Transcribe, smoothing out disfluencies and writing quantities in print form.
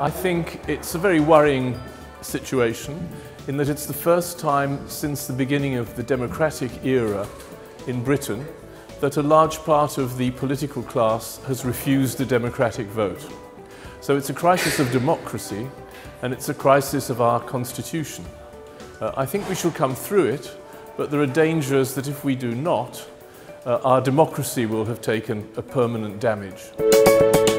I think it's a very worrying situation in that it's the first time since the beginning of the democratic era in Britain that a large part of the political class has refused a democratic vote. So it's a crisis of democracy and it's a crisis of our constitution. I think we shall come through it, but there are dangers that if we do not, our democracy will have taken a permanent damage.